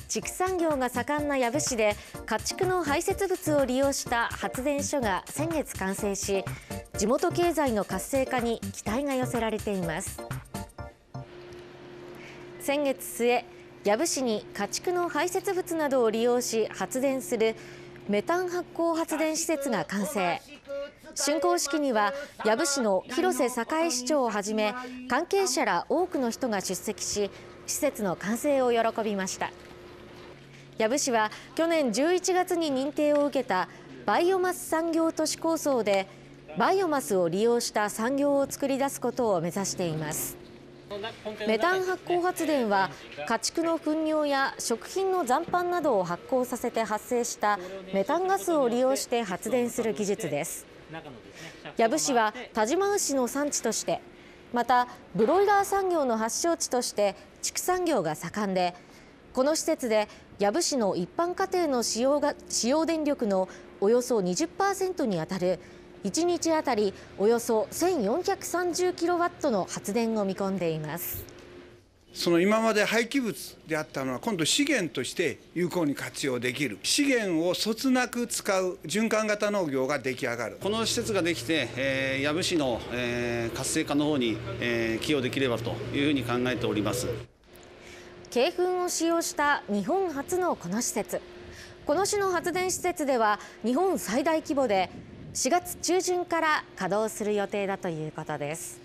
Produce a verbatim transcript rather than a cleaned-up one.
畜産業が盛んな養父市で家畜の排泄物を利用した発電所が先月完成し、地元経済の活性化に期待が寄せられています。先月末、養父市に家畜の排泄物などを利用し発電するメタン発酵発電施設が完成。竣工式には養父市の広瀬栄市長をはじめ関係者ら多くの人が出席し、施設の完成を喜びました。養父市は去年じゅういちがつに認定を受けたバイオマス産業都市構想でバイオマスを利用した産業を作り出すことを目指しています。メタン発酵発電は家畜の糞尿や食品の残飯などを発酵させて発生したメタンガスを利用して発電する技術です。養父市は但馬牛の産地として、またブロイラー産業の発祥地として畜産業が盛んで、この施設で養父市の一般家庭の使用が使用電力のおよそ にじゅっパーセント にあたるいちにちあたりおよそせんよんひゃくさんじゅうキロワットの発電を見込んでいます。 その今まで廃棄物であったのは今度資源として有効に活用できる、資源をそつなく使う循環型農業が出来上がる。 この施設ができて、えー、養父市の、えー、活性化の方に、えー、寄与できればというふうに考えております。 鶏糞を使用した日本初のこの施設、この種の発電施設では日本最大規模でしがつちゅうじゅんから稼働する予定だということです。